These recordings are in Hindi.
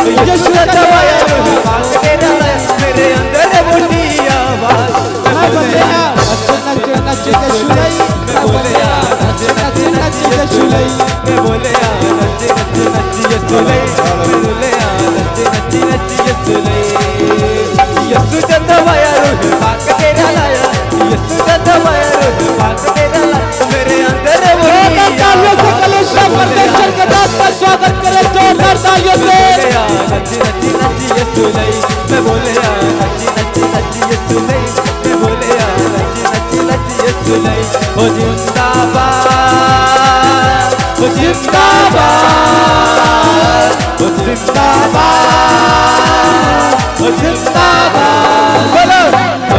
यीशु दबाया रूह पाक तेरा लाया मेरे अंदर बोली आवाज मैं बोले नच नच नच यीशु लई मैं बोले नच नच नच यीशु लई मैं बोले नच नच नच यीशु लई मैं बोले नच नच नच यीशु लई यीशु दबाया रूह पाक तेरा लाया यीशु दबाया रूह पाक तेरा लाया मेरे अंदर बोली तालियों से कलीसिया परमेश्वर के नाम का स्वागत करें जोरदार तालियों से नच नच नच यीशु लई मैं बोले नच नच नच यीशु लई मैं बोले नच नच नच यीशु लई ओ जिंदाबाद ओ जिंदाबाद ओ जिंदाबाद ओ जिंदाबाद बोलो ओ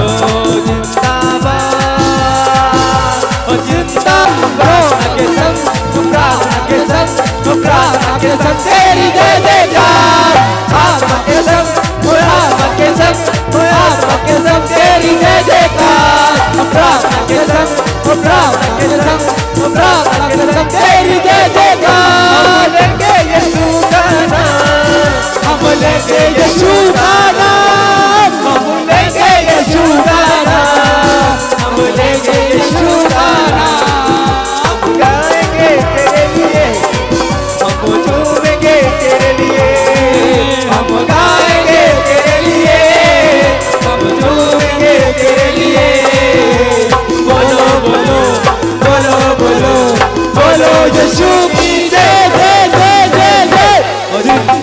जिंदाबाद ओ जिंदाबाद के संग प्रार्थना के संग प्रार्थना के संग तेरी जय जयकार आत्मा के संग आत्मा के संग आत्मा के संग तेरी जय जयकार प्रार्थना के संग प्रार्थना के संग प्रार्थना के संग तेरी जय जयकार हम लेंगे यीशु का नाम हम लेंगे यीशु का नाम हम लेंगे यीशु का नाम हम लेंगे यीशु का नाम हम गाएंगे तेरे लिए हम झूमेंगे तेरे लिए हम गाएंगे तेरे लिए हम झूमेंगे तेरे लिए बोलो बोलो बोलो बोलो बोलो यीशु की जय जय जय जय जय ओ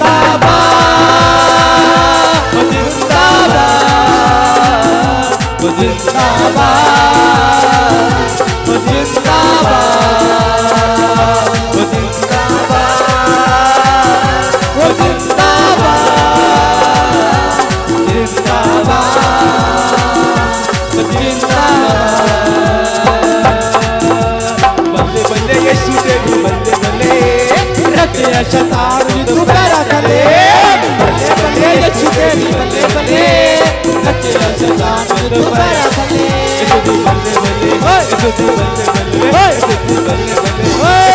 जिंदाबाद ओ जिंदाबाद ओ जिंदाबाद ओ जिंदाबाद ओ जिंदाबाद ओ जिंदाबाद जिंदाबाद ओ जिंदाबाद बल्ले बल्ले यीशु तेरी बल्ले बल्ले रखे शैतान तू पैरा तले बल्ले बल्ले यीशु तेरी बल्ले बल्ले रखे शैतान तू पैरा तले यीशु तू बल्ले बल्ले यीशु तू बल्ले बल्ले यीशु तू बल्ले बल्ले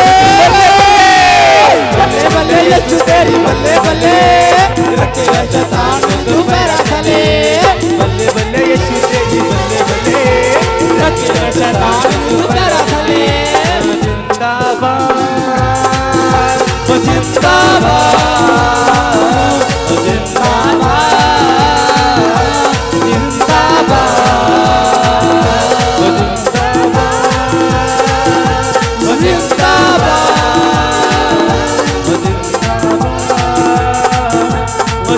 बल्ले बल्ले यीशु तेरी बल्ले बल्ले रखे शैतान तू पैरा तले बल्ले बल्ले यीशु तेरी बल्ले बल्ले रखे शैतान तू पैरा तले जिंदाबाद ओ जिंदाबाद ओ जिंदाबाद जिंदाबाद ओ जिंदाबाद ओ जिंदाबाद ओ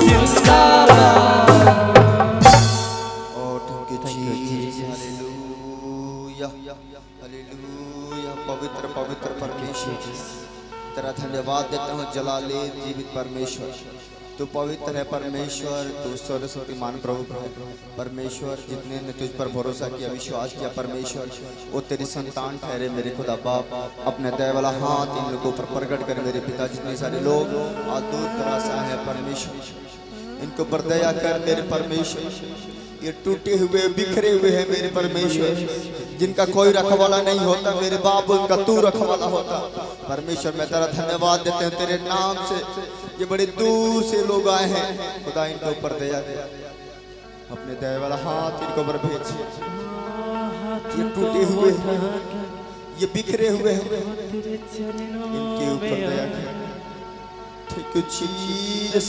जिंदाबाद ओ thank you Jesus hallelujah hallelujah पवित्र पवित्र परमेश्वर तेरा धन्यवाद देता हूँ जलाले जीवित परमेश्वर तू पवित्र है परमेश्वर तू सर्वशक्तिमान प्रभु परमेश्वर जितने ने तुझ पर भरोसा किया विश्वास किया परमेश्वर वो तेरी संतान ठहरे मेरे खुदा बाप अपने दया वाला हाथ इन लोगों पर प्रकट कर मेरे पिता जितने सारे लोग आज दूर दरासा है परमेश्वर इनको पर दया कर मेरे परमेश्वर ये टूटे हुए बिखरे हुए हैं मेरे परमेश्वर जिनका कोई रखवाला नहीं होता मेरे बाप उनका तू रखवाला होता परमेश्वर मैं तेरा धन्यवाद देते हैं तेरे नाम से ये बड़े दूर से लोग आए हैं खुदा इनके ऊपर दया दे अपने दया वाला हाथ इनको पर भेज ये टूटे हुए ये बिखरे हुए हैं इनके ऊपर दया कर ठीक चीज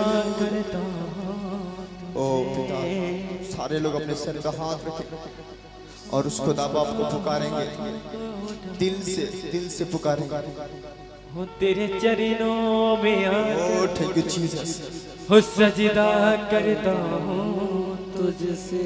ओ पिता सारे लोग अपने सर का हाथ रखें और उस खुदा बाप को पुकारेंगे दिल से पुकारेंगे हो तेरे चरणों में ओ थैंक यू जीसस हो सजदा करता हूँ तुझसे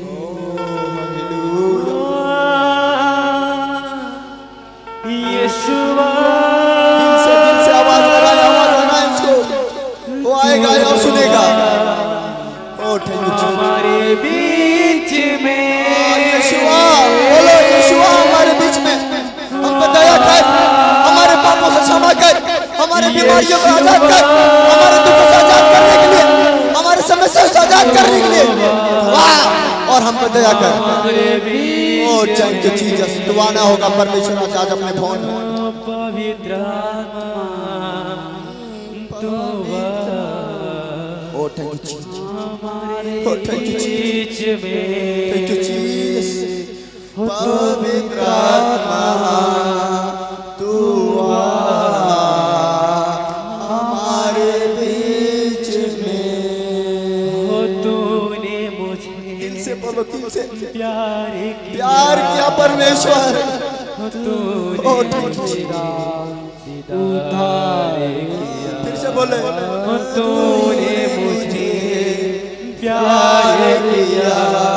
यीशुआ दिल से आवाज लगाना इसको वो आएगा और सुनेगा ओ थैंक यू हमारे बीच में यीशुआ बोलो यीशुआ हमारे बीच में हम पे दया कर हमारे पापों से क्षमा कर हमारे बीमारियों को आजाद कर हमारे दुखों से आजाद करने के लिए हमारे समस्या से आजाद करने के लिए वाह और हम पे दया कर ओ थैंक यू जीसस तू आना होगा परमेश्वर आज अपने फोन पवित्र आत्मा तू थैंक यू हमारे थैंक यू बीच में थैंक यू जीसस हो पवित्र आत्मा तू आ हमारे बीच में हो तूने मुझे दिल से बोलो दिल से प्यार किया परमेश्वर हो ओ तूने उद्धार किया फिर से बोले हो तूने मुझे प्यार किया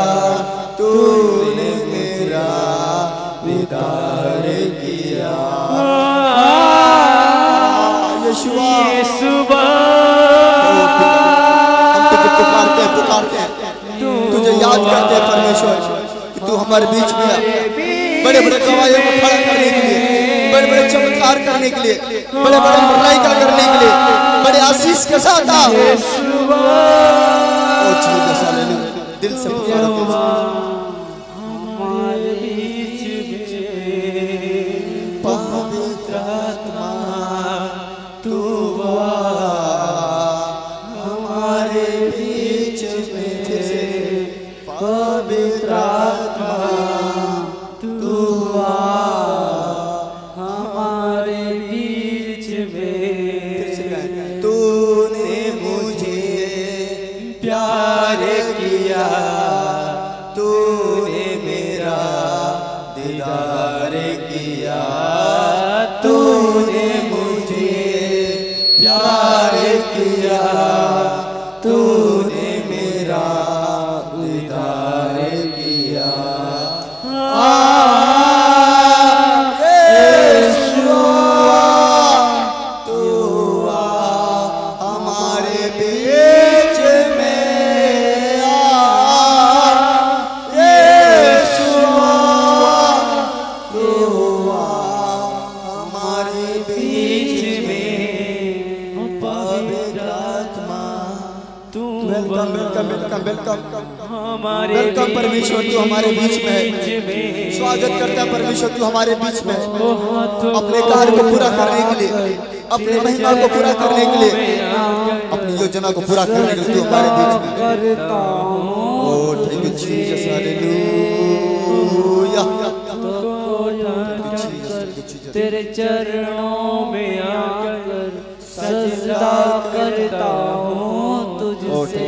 तूने मेरा दीदार किया यीशुआ सुबह हम तुझे पुकारते हैं तुझे याद करते हैं परमेश्वर कि तू हमारे बीच में है बड़े बड़े गवाहियों को खड़ा करने के लिए बड़े बड़े चमत्कार करने के लिए बड़े बड़े मिराकल करने के लिए बड़े आशीष के साथ आ ओ जीसस हालेलुया दिल से पुकारो हमारे बीच में पवित्र आत्मा तू आ हमारे बीच में पवित्र आत्मा तू आ हमारे बीच में तूने मुझे प्यार किया तूने मेरा दीदार किया तूने मुझे प्यार किया तूने मेरा दीदार किया हमारे बीच में हमारे बीच में पवित्र आत्मा तू वेलकम वेलकम वेलकम वेलकम हमारे वेलकम परमेश्वर तू हमारे बीच में है स्वागत करता है परमेश्वर तू हमारे बीच में है अपने कार्य को पूरा करने के लिए अपनी महिमा को पूरा करने के लिए अपनी योजना को पूरा करने के लिए तू हमारे बीच में ओ थैंक यू जीसस हालेलुया तेरे चरणों में आकर सजदा करता हूँ तुझसे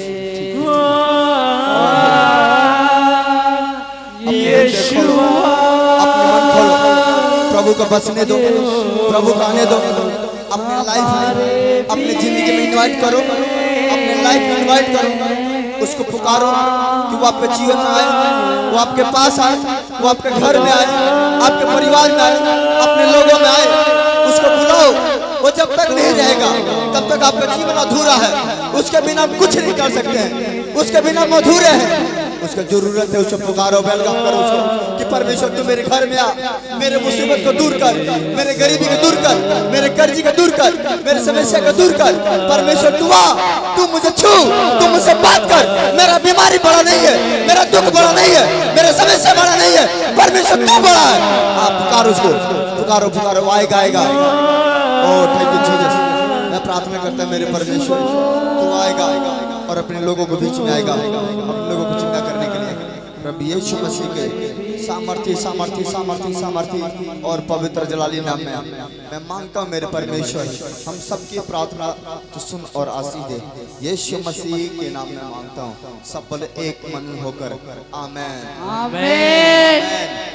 यीशुआ अपने मन खोलो प्रभु को बसने दो प्रभु को आने दो अपने लाइफ में अपने जिंदगी में इनवाइट करो अपने लाइफ में इनवाइट करो उसको पुकारो कि वो आपके जीवन में आए वो आपके पास आए वो आपके घर में आए आपके परिवार में आए अपने लोगों में आए उसको बुलाओ वो जब तक नहीं रहेगा तब तक आपका जीवन अधूरा है उसके बिना कुछ नहीं कर सकते हैं उसके बिना मधुर है उसका जरूरत है उसे पुकारो वेलकम करो उसको कि परमेश्वर तू मेरे घर में आ मेरे मुसीबत को दूर कर मेरे गरीबी को दूर कर मेरे कर्ज को दूर कर मेरे समस्या को दूर कर परमेश्वर तू आ तू मुझे छू तू मुझसे बात कर मेरा बीमारी बड़ा नहीं है मेरा दुख बड़ा नहीं है मेरा समस्या बड़ा नहीं है परमेश्वर तू बड़ा है आप पुकारो उसको पुकारो पुकारो आएगा आएगा ओ थैंक यू जीसस मैं प्रार्थना करता हूं मेरे परमेश्वर तू आएगा और अपने लोगों को बीच में आएगा अपने लोगों को चिंता करने के लिए प्रभु यीशु मसीह के सामर्थ्य सामर्थ्य सामर्थ्य सामर्थ्य और पवित्र जलाली नाम में मैं मांगता हूँ मेरे परमेश्वर हम सबकी प्रार्थना तो सुन और आशीष दे यीशु मसीह के नाम में मांगता हूँ सब बोले एक मन होकर आमेन आमेन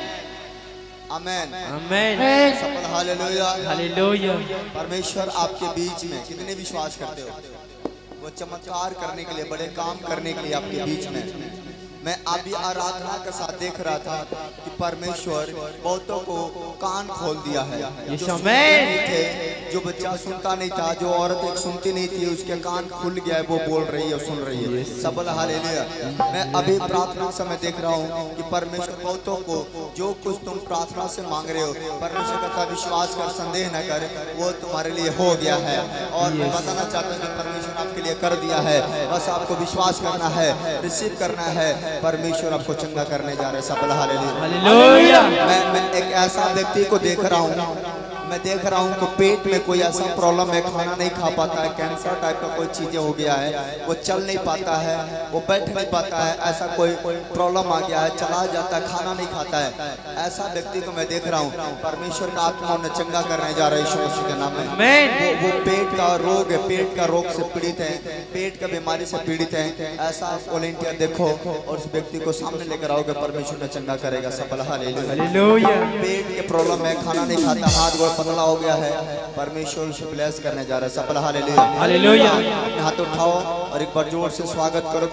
आमेन आमेन सब हालेलुया हालेलुया परमेश्वर आपके बीच में कितने विश्वास करते हो वो चमत्कार करने के लिए बड़े काम करने के लिए आपके बीच में मैं अभी आराधना के साथ देख रहा था कि परमेश्वर बहुतों को कान खोल दिया है जो सुनते नहीं थे जो बच्चा सुनता नहीं था जो औरत एक सुनती नहीं थी उसके कान खुल गया है वो बोल रही है सुन रही है सबल हालेलुया मैं अभी प्रार्थना समय देख रहा हूँ कि परमेश्वर बहुतों को जो कुछ तुम प्रार्थना से मांग रहे हो परमेश्वर का विश्वास कर संदेह न कर वो तुम्हारे लिए हो गया है और मैं बताना चाहता हूँ कि परमेश्वर आपके लिए कर दिया है बस आपको विश्वास करना है रिसीव करना है परमेश्वर आपको चंगा करने जा रहे हैं सबल हालेलुया हालेलुया मैं एक ऐसा व्यक्ति को देख रहा हूँ मैं देख रहा हूँ कि पेट में कोई ऐसा प्रॉब्लम है, खाना नहीं खा पाता है, कैंसर टाइप का कोई चीजें हो गया है, वो चल नहीं पाता है, वो बैठ नहीं पाता है, ऐसा कोई प्रॉब्लम आ गया है, चला जाता है, खाना नहीं खाता है, ऐसा व्यक्ति को मैं देख रहा हूँ परमेश्वर का आत्मा उन्हें चंगा करने जा रहा है यीशु मसीह के नाम में। वो पेट का रोग है, पेट का रोग से पीड़ित है, पेट का बीमारी से पीड़ित है, ऐसा वॉलंटियर देखो और उस व्यक्ति को सामने लेकर आओगे, परमेश्वर ने चंगा करेगा। सफल हालेलुया। पेट के प्रॉब्लम है, खाना नहीं खाता, हाथ गोड़ पतला हो गया है, परमेश्वर उसे ब्लेस करने जा रहा है। सफल हालेलुया। हालेलुया। हाथ उठाओ और एक बार जोर से स्वागत करो।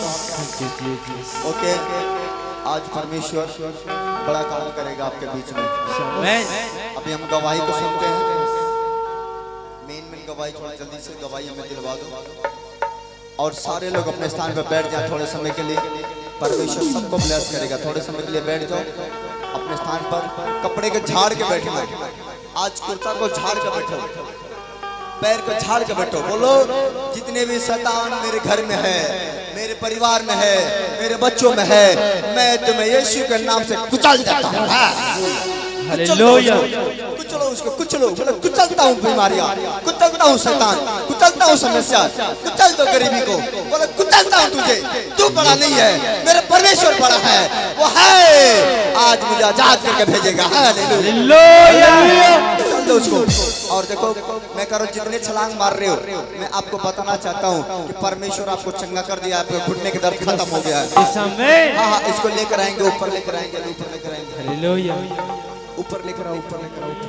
ओके, आज परमेश्वर बड़ा काम करेगा आपके बीच में। अभी हम गवाही को सुनते हैं, मेन गवाही, थोड़ा जल्दी से गवाही हमें दिलवा दो और सारे लोग अपने स्थान पर बैठ जाए थोड़े समय के लिए। परमेश्वर सबको ब्लेस करेगा। थोड़े समय के लिए बैठ जाओ अपने स्थान पर, कपड़े के झाड़ के बैठना, आज कुर्ता को झाड़ के बैठो, पैर को झाड़ के बैठो, बोलो जितने भी शैतान मेरे घर में है, मेरे परिवार में है, मेरे बच्चों में है, मैं तुम्हें यीशु के नाम से कुचल देता हूँ। हालेलुया। कुचलो उसको, कुचलो, बोलो कुचलता हूँ बीमारियां, कुचलता हूँ शैतान, कुचलता हूँ समस्या, कुचल दो गरीबी को, बोलो कुचलता हूँ तुझे, तू बड़ा नहीं है, मेरा परमेश्वर बड़ा है, वो है, आज मुझे आजाद करके भेजेगा। हालेलुया। कुचल दो उसको। और देखो मैं करो जितने छलांग मार रहे हो, मैं आपको बताना चाहता हूँ कि परमेश्वर आपको चंगा कर दिया, आपके घुटने के दर्द खत्म हो गया है। हाँ, इसको लेकर आएंगे, ऊपर लेकर आएंगे, ऊपर लेकर आएंगे। हालेलुया। ऊपर लेकर आओ, ऊपर लेकर आओ,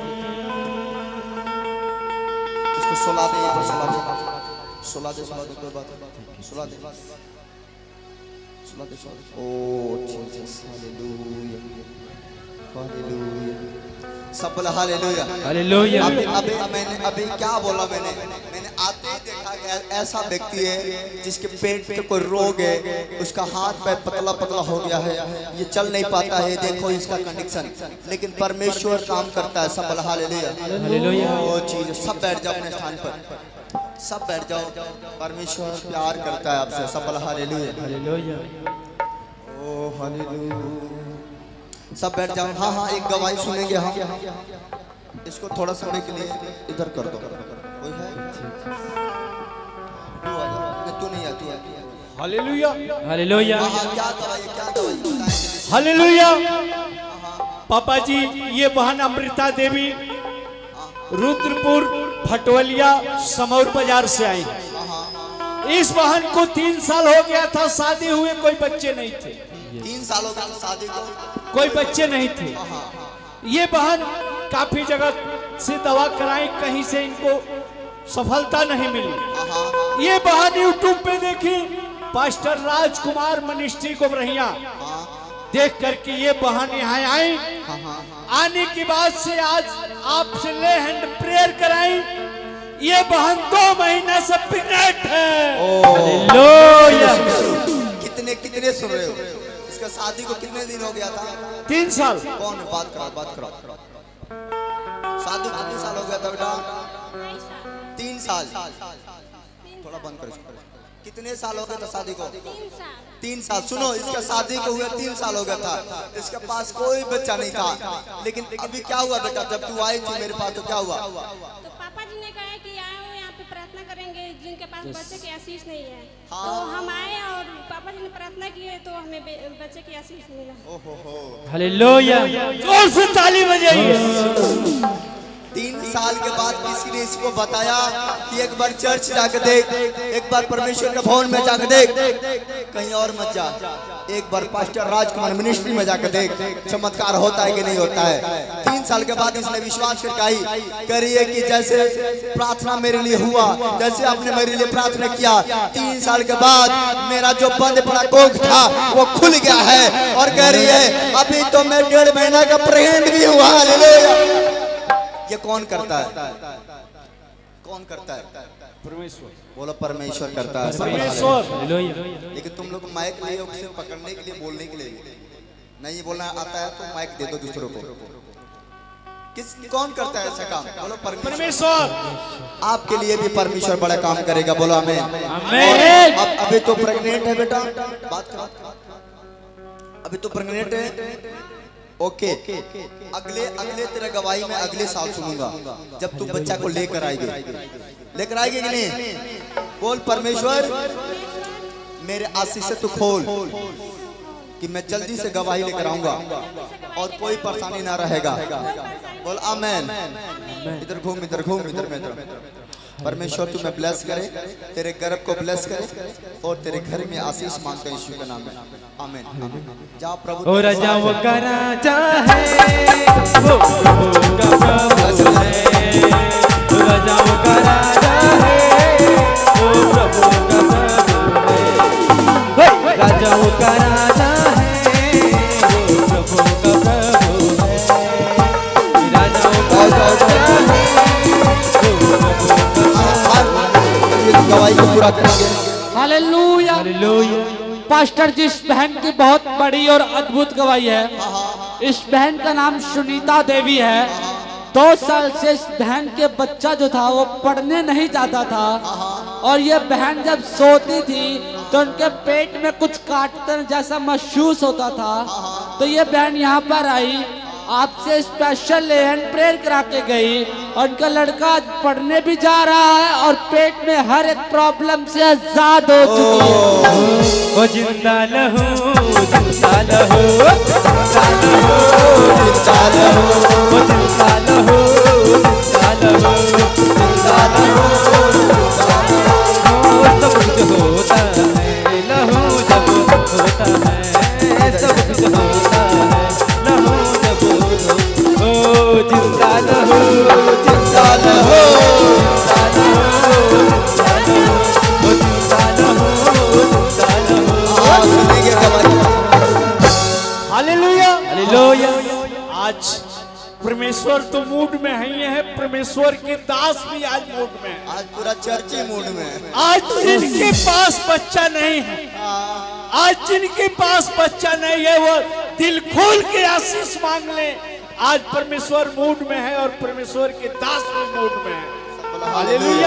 इसको सुला दे, यहाँ पर सुला दे, सुला दे, सुला दे, कोई बात नहीं, सुला दे, सुला दे, सुला दे। ओ जीसस, हालेलुया, हालेलुया, सब हालेलुया, हालेलुया। अभी क्या बोला मैंने आते ही देखा कि ऐसा व्यक्ति है जिसके पेट पे कोई रोग है, उसका हाथ पैर पतला पतला हो गया है, ये चल नहीं पाता है, देखो इसका कंडीशन, लेकिन परमेश्वर काम करता है। सब हालेलुया, हालेलुया। वो चीज, सब बैठ जाओ अपने स्थान पर, सब बैठ जाओ, परमेश्वर प्यार करता है आपसे। सब हालेलुया, हालेलुया। ओ हालेलुया, सब बैठ जाओ। हाँ हाँ, एक गवाही सुनेंगे हम, इसको थोड़ा समय के लिए इधर कर दो। कोई है? तू नहीं है, तू है। हालेलुया। हालेलुया। क्या गवाही? हालेलुया। पापा जी, ये बहन अमृता देवी रुद्रपुर भटवलिया समौर बाजार से आई। इस बहन को 3 साल हो गया था शादी हुए, कोई बच्चे नहीं थे। 3 साल हो गए शादी को, कोई बच्चे नहीं थे। ये बहन काफी जगह से दवा कराई, कहीं से इनको सफलता नहीं मिली। ये बहन यूट्यूब पे देखी पास्टर राजकुमार मिनिस्ट्री को रहिया, देख करके ये बहन यहाँ आई। आने के बाद से आज आपसे ले हैंड प्रेयर कराई। ये बहन 2 महीना से प्रेग्नेंट है। हालेलुया। कितने सुन रहे हो? इसका शादी को कितने दिन हो गया था? 3 साल। कौन बात करो? शादी कितने साल हो गया था बेटा? 3 साल। थोड़ा बंद करो। कितने साल हो गए था शादी को? 3 साल। सुनो, इसका शादी को हुए 3 साल हो गया था, इसके पास कोई बच्चा नहीं था। लेकिन अभी क्या हुआ बेटा, जब तू आई थी मेरे पास तो क्या हुआ? तो पापा जी ने कहा कि आए हो यहाँ पे प्रार्थना करेंगे, जिनके पास बच्चे की आशीष नहीं है। तो हम आए और पापा जी ने प्रार्थना की है, तो हमें बच्चे की आशीष मिला। हालेलुया। जोर से ताली बजाइए। 3 साल के बाद किसी ने इसको बताया कि एक बार चर्च जाके देख, एक बार परमेश्वर के भवन में जाके देख, कहीं और मत जा, एक बार पास्टर राजकुमार मिनिस्ट्री में जाके देख, चमत्कार होता है कि नहीं होता है। 3 साल के बाद इसने विश्वास करके करिए कि जैसे प्रार्थना मेरे लिए हुआ, जैसे आपने मेरे लिए प्रार्थना किया, 3 साल के बाद मेरा जो बंद पड़ा कोख था वो खुल गया है। और कह रही है अभी तो मैं 1.5 महीना का प्रेग्नेंट भी हुआ। हालेलुया। ये कौन करता है? कौन करता है? परमेश्वर। बोलो परमेश्वर करता है। परमेश्वर। लेकिन तुम लोग माइक लिए उसे पकड़ने के लिए, बोलने के लिए नहीं, बोलना आता है तो माइक दे दो दूसरों को। कौन करता है ऐसा काम? बोलो परमेश्वर। आपके लिए भी परमेश्वर बड़ा काम करेगा। बोलो आमीन। आमीन। अभी तो प्रेग्नेंट है बेटा, बात करो। अभी तो प्रेग्नेंट है, ओके अगले तेरे गवाही में अगले साल सुनूंगा जब तू बच्चा को लेकर आएगी कि नहीं? बोल परमेश्वर मेरे आशीष से तू खोल कि मैं जल्दी से गवाही लेकर आऊंगा और कोई परेशानी ना रहेगा। बोल आमेन। इधर घूम इधर परमेश्वर तुम्हें ब्लेस करे, तेरे गर्भ को ब्लेस करे और तेरे घर में आशीष मांगते यीशु के नाम में आमीन। जा प्रभु। ओ राजा वो का राजा है, वो प्रभु का प्रभु है। ओ राजा वो का राजा है, वो प्रभु का प्रभु है। राजा वो का राजा है, वो प्रभु का प्रभु है। राजा वो का राजा है, गवाही को पूरा करेंगे। Hallelujah hallelujah. पास्टर जी इस बहन की बहुत बड़ी और अद्भुत गवाही है। इस बहन का नाम सुनीता देवी है। 2 साल से इस बहन के बच्चा जो था वो पढ़ने नहीं जाता था और ये बहन जब सोती थी तो उनके पेट में कुछ काटने जैसा महसूस होता था। तो ये बहन यहाँ पर आई, आपसे स्पेशल हैंड प्रेयर करा के गई और उनका लड़का आज पढ़ने भी जा रहा है और पेट में हर एक प्रॉब्लम से आजाद हो चुकी है। ओ जिंदा लहू, जिंदा लहू, जिंदा लहू, जिंदा लहू, ओ जिंदा लहू, जिंदा लहू, जिंदा लहू, सब कुछ होता है लहू जब होता है, सब कुछ होता है लहू जब ओ जिंदा लहू, जिंदा लहू, जिंदा लहू, जिंदा लहू, ओ जिंदा लहू, जिंदा लहू। सुनेंगे गवाही। Hallelujah hallelujah. आज परमेश्वर तो मूड में है, परमेश्वर के दास भी आज मूड में है। आज पूरा चर्च ही मूड में है। आज जिनके पास बच्चा नहीं है, आज जिनके पास बच्चा नहीं है वो दिल खोल के आशीष मांग ले। आज परमेश्वर मूड में है और परमेश्वर के दास भी मूड में है। हालेलुया।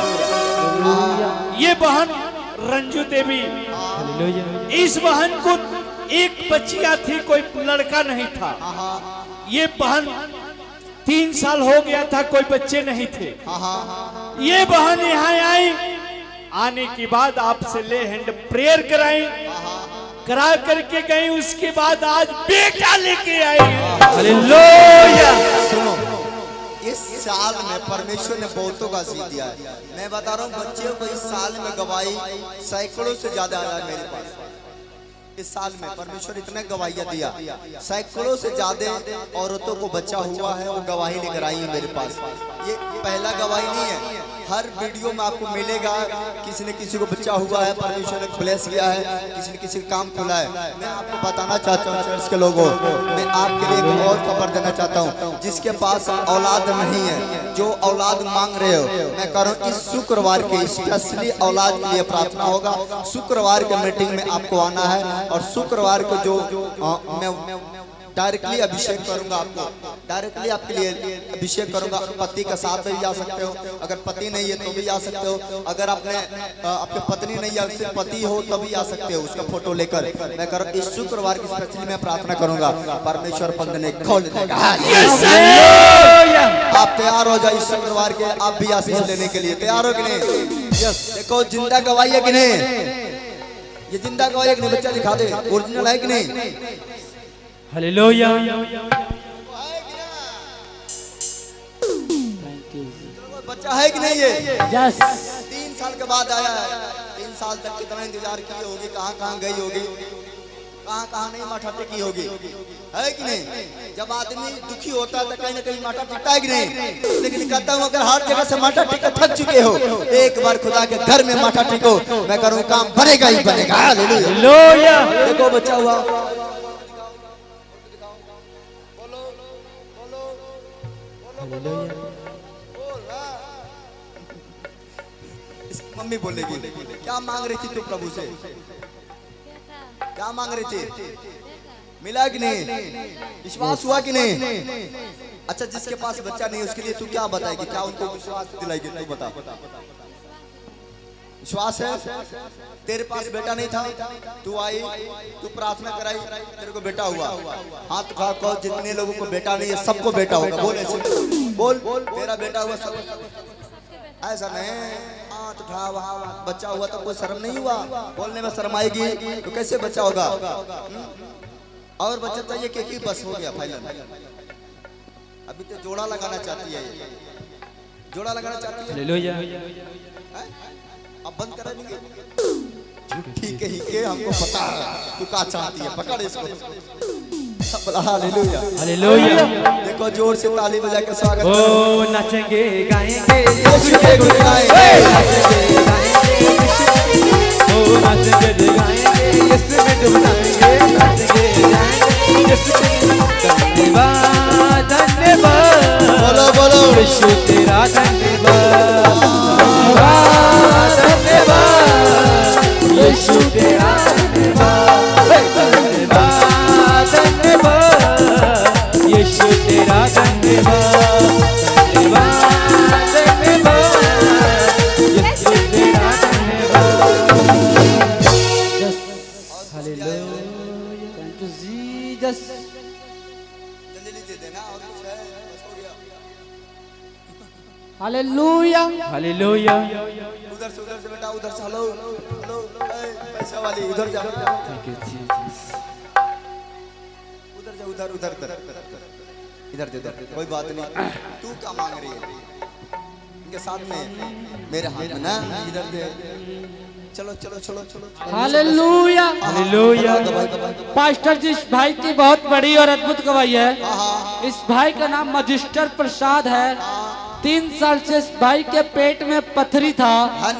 ये बहन रंजू देवी, इस बहन को एक बच्चिया थी, कोई लड़का नहीं था। ये बहन 3 साल हो गया था, कोई बच्चे नहीं थे। ये बहन यहाँ आई, आने के बाद आपसे ले हैंड प्रेयर कराई, करा करके गई। उसके बाद आज बेटा लेके आई। हालेलुया। सुनो, इस साल में परमेश्वर ने बहुतों का आशीष दिया है। मैं बता रहा हूँ बच्चे को इस साल में गवाही सैकड़ों से ज्यादा आया है मेरे पास। इस साल में परमेश्वर इतने गवाहियां दिया, सैकड़ों से ज्यादा औरतों को बच्चा हुआ है, वो गवाही लेकर आई है मेरे पास। ये पहला गवाही नहीं है, हर वीडियो में आपको मिलेगा किसी ने किसी को बच्चा हुआ है, परमेश्वर ने ब्लेस किया है, किसी ने किसी का काम खुला है। मैं आपको बताना चाहता हूँ चर्च के लोगों, मैं आपके लिए एक और खबर देना चाहता हूँ। जिसके पास औलाद नहीं है, जो औलाद मांग रहे हो, मैं कह रहा हूँ इस शुक्रवार के स्पेशली औलाद के लिए प्रार्थना होगा। शुक्रवार के मीटिंग में आपको आना है और शुक्रवार को जो मैं डायरेक्टली अभिषेक करूंगा, आपको डायरेक्टली आपके लिए अभिषेक करूंगा। पति का साथ भी जा सकते हो, अगर पति नहीं है तो भी आ सकते हो, अगर आपके पत्नी नहीं है उससे पति हो तो भी आ सकते हो, उसका फोटो लेकर। मैं कर इस शुक्रवार की स्पेशली मैं प्रार्थना करूंगा, परमेश्वर बंधने खोल देगा। आप तैयार हो जाए इस शुक्रवार के, आप भी आशीष लेने के लिए तैयार हो कि नहीं? देखो जिंदा गवाही है कि नहीं? ये जिंदा गवाही है कि नहीं? बच्चा दिखा दे, ओरिजिनल है कि नहीं? हालेलुया। बच्चा है कि नहीं? ये यस। 3 साल के बाद आया है। 3 साल तक कितना इंतजार की होगी, कहाँ कहाँ गई होगी, कहाँ कहाँ नहीं माथा टेकी होगी, है कि नहीं? जब आदमी दुखी होता है तो कहीं ना कहीं माथा टिकता है कि नहीं? लेकिन कहता हूँ अगर हर जगह से माथा टिक थक चुके हो, एक बार खुदा के घर में माथा टिको, मैं करूँ काम बनेगा ही बनेगा। हालेलुया। देखो बच्चा हुआ, मम्मी बोलेगी क्या मांग रही थी तू प्रभु से? क्या मांग रही थी? मिला कि नहीं? विश्वास हुआ कि नहीं? अच्छा जिसके पास बच्चा नहीं उसके लिए तू क्या बताएगी, क्या उनको विश्वास दिलाएगी? तू बता। विश्वास है? तेरे पास बेटा नहीं था, तू आई, तू प्रार्थना कराई, तेरे को बेटा हुआ। हाथ उठा को जितने लोगों को बेटा नहीं है सबको बेटा होगा। बोल ऐसे बोल, तेरा बेटा हुआ सब। ऐसा नहीं हाथ उठा वहाँ बच्चा हुआ तो कोई शर्म नहीं हुआ? बोलने में शर्म आएगी तो कैसे बच्चा होगा? और बच्चा चाहिए कि बस हो गया फाइनल। अभी तो जोड़ा लगाना चाहती है, जोड़ा लगाना चाहती है। हालेलुया। अब बंद करा देंगे। ठीक है, के हमको पता है तू क्या चाहती है, पकड़ इसको। Hallelujah, hallelujah. देखो जोर से ताली बजा के स्वागत ओ करो। नाचेंगे गाएंगे यीशु के गुण गाएंगे, ओ नाचेंगे गाएंगे यीशु में डूब जाएंगे, नाचेंगे गाएंगे यीशु में। धन्यवाद धन्यवाद, बोलो बोलो यीशु तेरा धन्यवाद, धन्यवाद यीशु तेरा धन्यवाद, धन्यवाद धन्यवाद यीशु तेरा धन्यवाद, धन्यवाद धन्यवाद यीशु तेरा धन्यवाद। Hallelujah, thank you Jesus. जल्दी दे देना और कुछ है, बस हो गया। हालेलुया। हालेलुया। उधर से बेटा, उधर से। हेलो हेलो, पैसा वाली उधर जा, थैंक यू जीसस। उधर जा, उधर उधर इधर दे दो, कोई बात नहीं। तू क्या मांग रही है? इनके साथ में मेरे हाथ में ना, इधर दे। चलो चलो चलो चलो। हालेलुया। हालेलुया। पास्टर जी, इस भाई की बहुत बड़ी और अद्भुत गवाही है। इस भाई का नाम मजिस्टर प्रसाद है। 3 साल से इस भाई के पेट में पथरी था।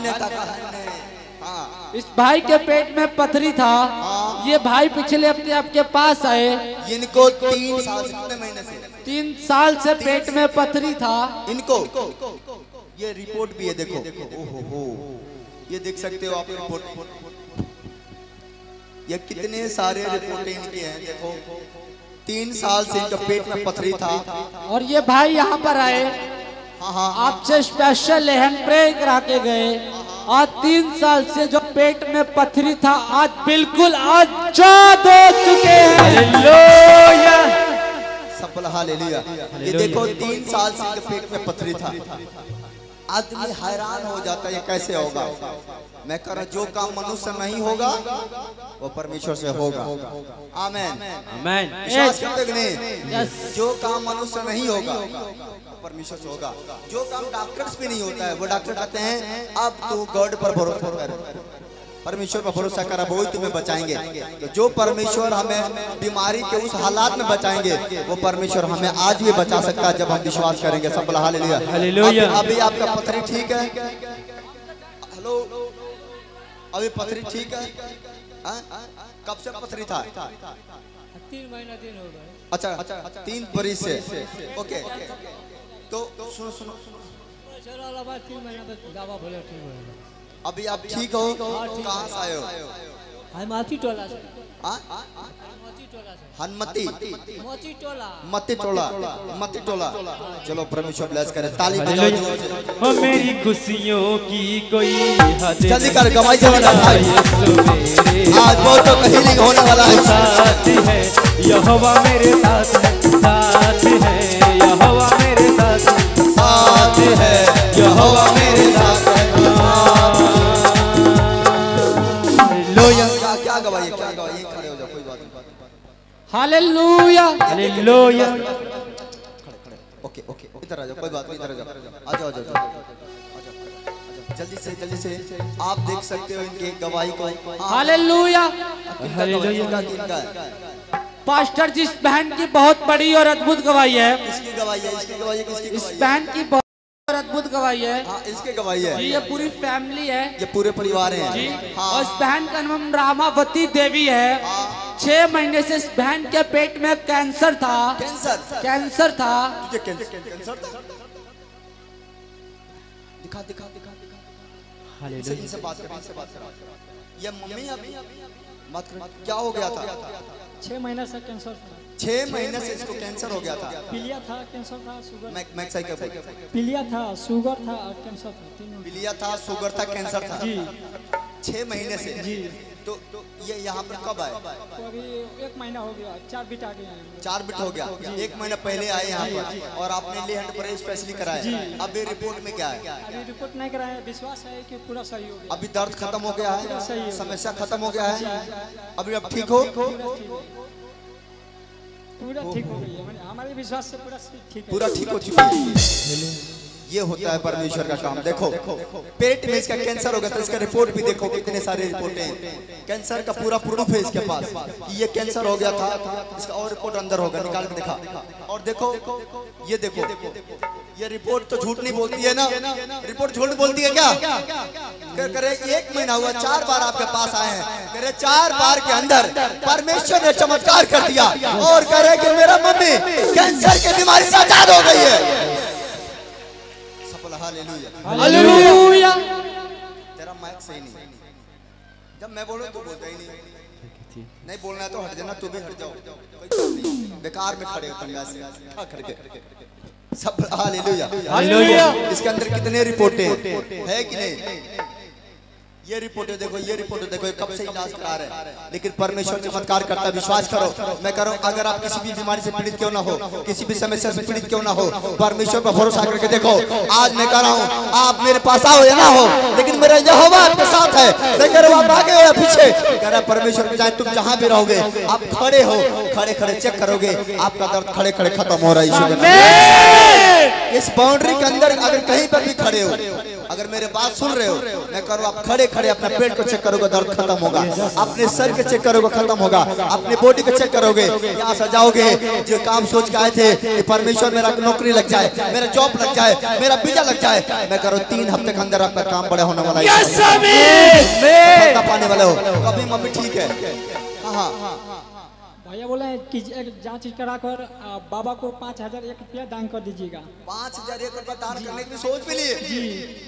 इस भाई के पेट में पथरी था। ये भाई पिछले हफ्ते आपके पास आए। इनको 3 साल से, कितने महीने से? 3 साल से पेट में पथरी था इनको। ये रिपोर्ट भी है, देखो। ओहो, ये देख सकते हो आप रिपोर्ट। ये कितने सारे रिपोर्ट इनके हैं, देखो। 3 साल से इनका पेट में पथरी था। और ये भाई यहाँ पर आए, आपसे स्पेशल लेहन प्रे करा के गए। आज 3 साल से जो पेट में पथरी था, आज बिल्कुल आजाद हो चुके हैं। हालेलुया। सफल, हालेलुया। ये देखो 3 साल से इनके पेट में पथरी था। आदमी हैरान हो जाता है, ये कैसे होगा? मैं कह रहा, जो काम मनुष्य नहीं होगा वो परमेश्वर से होगा। आमेन, आमेन। विश्वास करते कि नहीं? जो काम मनुष्य नहीं होगा परमेश्वर से होगा। जो काम डॉक्टर्स भी नहीं होता है, वो डॉक्टर कहते हैं अब तू गॉड पर भरोसा कर, परमेश्वर पर भरोसा कर, वो ही तुम्हें बचाएंगे। तो जो परमेश्वर हमें बीमारी के उस हालात में बचाएंगे, वो परमेश्वर हमें आज भी बचा सकता है जब हम विश्वास करेंगे। सब हालेलुया, हालेलुया। अभी आपका पथरी ठीक है? हेलो, अभी पथरी ठीक है? कब से पथरी था? 3 महीना दिन हो गए। अच्छा, 3 बरस से। ओके, तो सुनो सुनो, अभी आप ठीक हो? कहाँ से आए हो? हनुमती टोला से। हनुमती मोती टोला। मती टोला। चलो परमेश्वर ब्लेस करे, ताली बजाओ जोर से। हो मेरी खुशियों की कोई हद जल्दी कर, गवाही जवाना भाई। आज बहुत तो हीलिंग होने वाला है। साथ है यहोवा मेरे साथ है, साथ है यहोवा मेरे साथ है, साथ है यहोवा मेरे साथ है। हालेलुया। क्या गवाही है, क्या गवाही है? खड़े हो जाओ, कोई बात नहीं। हालेलुया। हालेलुया। ओके ओके, इधर आ जाओ, कोई बात नहीं, इधर आ जाओ, आ जाओ, आ जाओ, जल्दी से। आप देख सकते हो इनकी गवाही को। हालेलुया। हालेलुया। पास्टर जी, इस बहन की बहुत बड़ी और अद्भुत गवाही है। किसकी गवाही है? इसकी गवाही है, किसकी इस गवाही है? बहन की बहुत और अद्भुत गवाही है। हाँ, इसकी गवाही है। जी, ये पूरी फैमिली है। ये पूरे परिवार हैं। जी, हाँ। और इस बहन का नाम रामावती देवी है। 6 महीने से इस बहन के पेट में कैंसर था। कैंसर था। तुझे कैंसर था? दिखा। हालेलुया। इनसे बात कर। ये मम्मी अभी मत कर, क्या हो गया था? 6 महीने से कैंसर था। 6 महीने से इसको कैंसर हो गया था। पीलिया था, कैंसर था, शुगर पीलिया था, शुगर था और कैंसर था, तीनों। पीलिया था, शुगर था, कैंसर था जी। 6 महीने से जी। तो ये यहाँ पर कब आए? तो अभी 1 महीना हो गया, 4 बिट आ गए हैं। 4 बिट हो गया, 1 महीना पहले आए यहाँ पर और आपने ले हैंड पर स्पेशली कराया। अभी रिपोर्ट में क्या है? अभी रिपोर्ट नहीं कराया, विश्वास है कि पूरा सही हो गया। अभी दर्द खत्म हो गया है, समस्या खत्म हो गया है, अभी अब ठीक हो? पूरा ठीक हो गई है, हमारे विश्वास से पूरा ठीक है, पूरा ठीक हो चुकी है। ये होता है परमेश्वर का काम। देखो पेट में इसका कैंसर हो गया तो इसका रिपोर्ट भी देखो, कितने सारे रिपोर्टें हैं। कैंसर का पूरा प्रूफ है इसके पास कि ये कैंसर हो गया था, इसका और रिपोर्ट अंदर होगा, निकाल के दिखा। और देखो ये देखो, ये रिपोर्ट तो झूठ नहीं बोलती है ना, रिपोर्ट झूठ बोलती है क्या? करे 1 महीना हुआ, 4 बार आपके पास आए हैं, करे 4 बार के अंदर परमेश्वर ने चमत्कार कर दिया और करे कि मेरा मम्मी कैंसर की बीमारी से आजाद हो गई है। हालेलुया। तेरा माइक सही नहीं, जब मैं बोलूं तो बोलता ही नहीं बोलना है तो हट जाना, तू भी हट जाओ, कोई काम नहीं, बेकार में खड़े हो तुम ऐसे करके सब। हालेलुया। इसके अंदर कितने रिपोर्टें है कि नहीं? ये रिपोर्टें देखो, ये रिपोर्टें देखो, कब से इलाज करा रहे हैं, लेकिन परमेश्वर चमत्कार करता है। विश्वास करो, मैं कह रहा हूं, अगर आप किसी भी बीमारी से पीड़ित क्यों ना हो, किसी भी समस्या से पीड़ित क्यों ना हो, परमेश्वर पर भरोसा करके देखो। आज मैं कह रहा हूं, आप मेरे पास आओ या ना हो, लेकिन मेरा यहोवा आपके साथ है। मैं कह रहा हूं, आप आगे हो या पीछे, कह रहा परमेश्वर के, चाहे तुम जहां भी रहोगे, आप खड़े हो, खड़े खड़े चेक करोगे, आपका दर्द खड़े खड़े खत्म हो रहा है। इस बाउंड्री के अंदर अगर कहीं पर भी खड़े हो, अगर मेरे बात सुन रहे हो, मैं करूँ, आप खड़े खड़े अपने पेट को चेक करोगे, दर्द खत्म होगा। अपने सर के चेक करोगे, खत्म होगा। अपने बॉडी को चेक करोगे, यहाँ सजाओगे, जो काम सोच के आए थे, परमेश्वर मेरा नौकरी लग जाए, मेरा जॉब लग जाए, मेरा वीजा लग जाए, मैं करूँ 3 हफ्ते के अंदर आपका काम बड़ा होने वाला है, पाने वाले हो। कभी मम्मी ठीक है? हाँ भैया बोले कि जांच करा कर बाबा को 5001 रुपया दान कर दीजिएगा। 5001 रुपया दान करने की सोच भी लिए जी।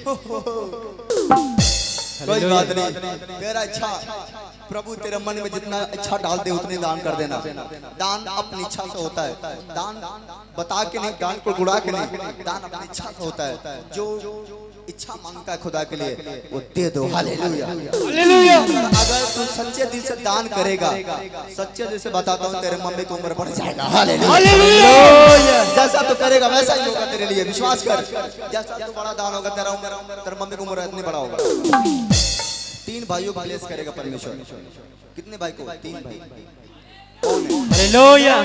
कोई बात नहीं, तेरा इच्छा प्रभु तेरे मन में जितना इच्छा डाल दे उतनी दान कर देना। दान अपनी इच्छा से होता है, दान बता के नहीं, दान को गुड़ा के नहीं, दान अपनी इच्छा से होता है। जो इच्छा मांगता है खुदा के लिए वो दे दो। हालेलुया। अगर तू सच्चे दिल से दान करेगा, सच्चे दिल से बताता हूँ, तेरे मम्मी की उम्र बढ़ जाएगा। हालेलुया। जैसा तू करेगा वैसा ही होगा तेरे लिए, विश्वास कर। जैसा तू बड़ा दान होगा, तेरा मम्मी की उम्र इतनी बड़ा होगा। 3 भाइयों को ब्लेस करेगा परमेश्वर। कितने भाई को? 3 भाई। हालेलुया।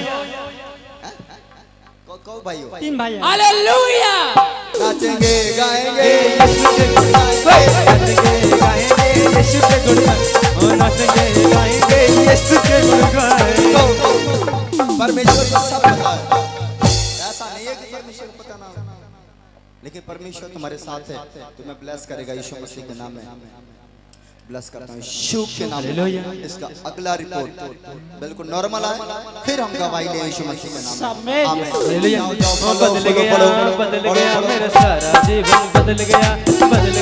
कौन भाई हो? 3 भाई। हालेलुया। नाचेंगे गाएंगे यीशु के गुण गाएंगे, गाएंगे यीशु के गुण गाएंगे, नाचेंगे गाएंगे यीशु के गुण गाएंगे। परमेश्वर को सब पता है, ऐसा नहीं है कि परमेश्वर को पता ना हो, लेकिन परमेश्वर तुम्हारे साथ है, तुम्हें ब्लेस करेगा यीशु मसीह के नाम में। ब्लेस करता हूँ यीशु के नाम में। इसका अगला रिपोर्ट बिल्कुल नॉर्मल है, फिर हम गवाही ले यीशु मसीह के नाम में। हालेलुया। बदल गया मेरा सारा जीवन, बदल गया मेरा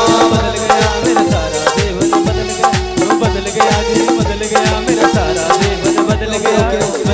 सारा जीवन, बदल गया जी, बदल गया मेरा सारा जीवन, बदल गया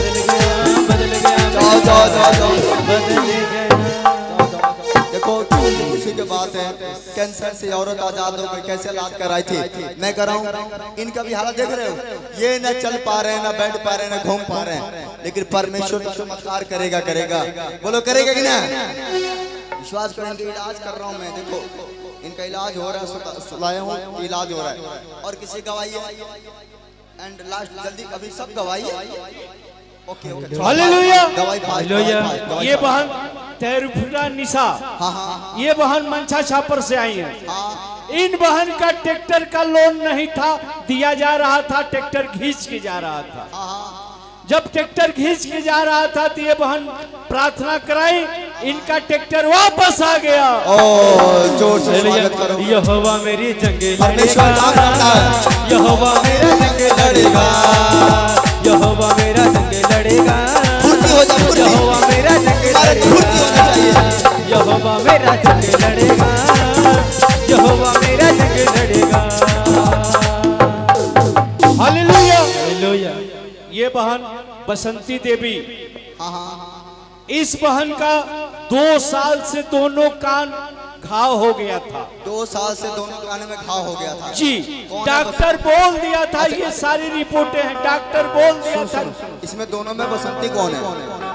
बदल गया। देखो खुशी की बात है, कैंसर से औरत आजाद हो गई, कैसे इलाज कराई थी। मैं कह रहा हूँ, इनका भी हालत देख रहे हो, ये न चल पा रहे हैं, न बैठ पा रहे हैं, न घूम पा रहे हैं, लेकिन परमेश्वर चमत्कार करेगा। बोलो करेगा कि ना? विश्वास करो, इनका इलाज कर रहा हूँ मैं। देखो इनका इलाज हो रहा है, सुलाया हूँ, इलाज हो रहा है। और किसी गवाही है एंड लास्ट जल्दी, अभी सब गवाही है। ओके। हालेलुया। गवाही। ये बहन तैरुफा निशा, ये बहन मंछा छापर से आई है। इन बहन का ट्रैक्टर का लोन नहीं था, दिया जा रहा था, ट्रैक्टर घींच के जा रहा था। जब ट्रैक्टर घींच के जा रहा था तो ये बहन प्रार्थना कराई, इनका ट्रैक्टर वापस आ गया। जोर से स्वागत करो। यहोवा मेरी जंगे लड़ेगा, यहोवा मेरा जंगे लड़ेगा, यहोवा मेरा जंगे लड़ेगा, यहोवा मेरा जंगे लड़ेगा, यहोवा मेरा जंगे लड़ेगा, यहोवा मेरा जंगे लड़ेगा। हालेलुया। हालेलुया। ये बहन बसंती देवी, हाँ हाँ, इस बहन का 2 साल से दोनों कान घाव हो गया था। 2 साल से दोनों कान में घाव हो गया था जी। कौन है डॉक्टर बोल दिया था, ये सारी रिपोर्टें हैं, डॉक्टर बोल दिया था। इसमें दोनों में बसंती कौन है?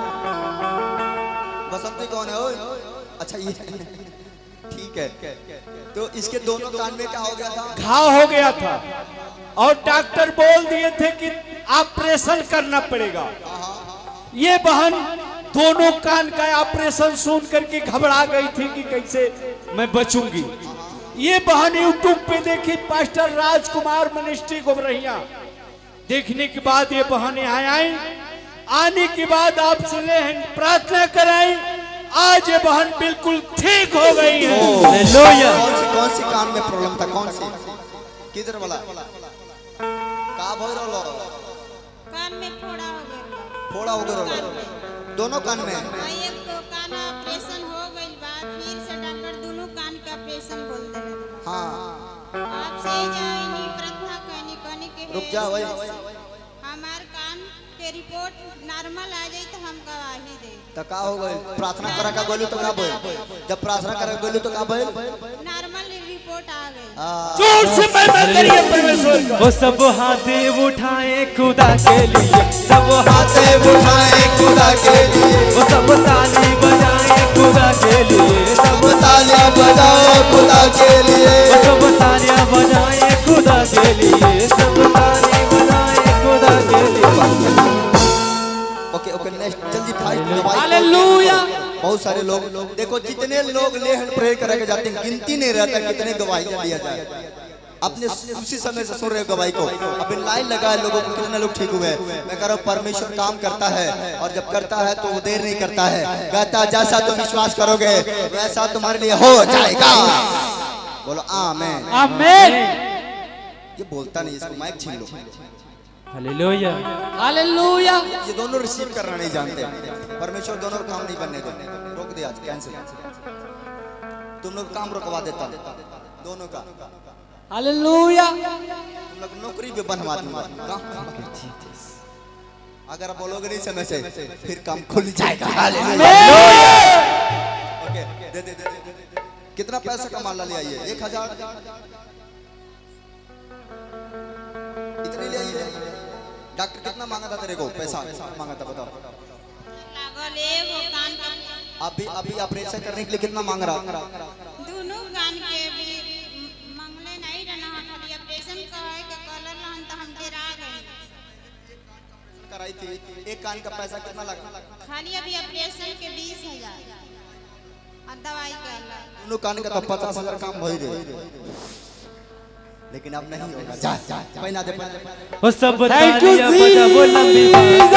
बसंती कौन है? ओए अच्छा ये ठीक है। तो इसके दोनों कान में क्या हो गया था? घाव हो गया था और डॉक्टर बोल दिए थे कि ऑपरेशन करना पड़ेगा। ये बहन दोनों कान का ऑपरेशन सुन करके घबरा गई थी कि कैसे मैं बचूंगी। ये बहन यूट्यूब पे देखी पास्टर राजकुमार मिनिस्ट्री गोबरहिया, देखने के बाद ये बहन यहाँ आई। आने के बाद आपसे प्रार्थना कराई। आज ये बहन बिल्कुल ठीक हो गई है। कौन सी कान में प्रॉब्लम था? कौन सी? किधर वाला? का भर रहा? कान में फोड़ा हो गया। फोड़ा हो गया दोनों कान में? एक तो कान ऑपरेशन हो गई, बाद फिर से डॉक्टर दोनों कान का ऑपरेशन बोल देले। हाँ आपसे जानी प्रार्थना कहने के रुक जा भाई। हमार कान के रिपोर्ट नॉर्मल आ जाए तो हम गवाही दे। तो का हो गई? प्रार्थना करा का बोलू तो का बोल? जब प्रार्थना करा बोलू तो का बोल? नॉर्मल रिपोर्ट आ गई। जोर से मैं करिए परमेश्वर का। वो सब हाथे उठाए खुदा के लिए, सब हाथे उठाए खुदा के लिए, वो सब ताली बजाए खुदा के लिए, सब तालियां बजाओ खुदा के लिए, वो सब तालियां बजाए खुदा के लिए, सब ताली बजाए खुदा के लिए। ओके ओके नेक्स्ट जल्दी फाइट। हालेलुया। बहुत सारे लोग देखो, जितने लोग ले हैंड प्रे करके जाते हैं गिनती नहीं रहता कितने गवाहियां दिया जाए। अपने उसी समय से सुन रहे गवाही को, अभी लाइन लगा है लोगों को, कितने लोग ठीक हुए। मैं कह रहा हूँ परमेश्वर काम करता है और जब करता है तो वो देर नहीं करता है। कहता जैसा तुम विश्वास करोगे वैसा तुम्हारे लिए हो जाएगा। बोलो आमीन। आमीन। ये बोलता नहीं, इसको माइक छीन लो। Hallelujah hallelujah. ये दोनों रिसीव करना नहीं जानते। परमेश्वर दोनों काम नहीं बनने दे। रोक दे आज, कैंसिल। तुम लोग काम रुकवा देता दोनों का। हालेलुया। तुम लोग नौकरी भी बनवा दूंगा। अगर आप बोलोगे नहीं समय से फिर काम खुल जाएगा। ओके दे दे दे। कितना पैसा कमा लिया? ये 1000 इतने ले आइए। डॉक्टर कितना मांगा था तेरे को? पैसा मांगा था बताओ। लागल एगो कान का। अभी ऑपरेशन करने के लिए कितना मांग रहा? दोनों कान के भी मांगले नहीं रहना, खाली ऑपरेशन कहे के कलर रहन त हम डरा गए। कराई थी। एक कान का पैसा कितना लगा? खाली अभी ऑपरेशन के 20,000 और दवाई का अलग। दोनों कान का तो 50,000 काम हो ही रहे, लेकिन अब नहीं होगा। जा जा पहना दे। वो सब तालियां बजा वो लंबी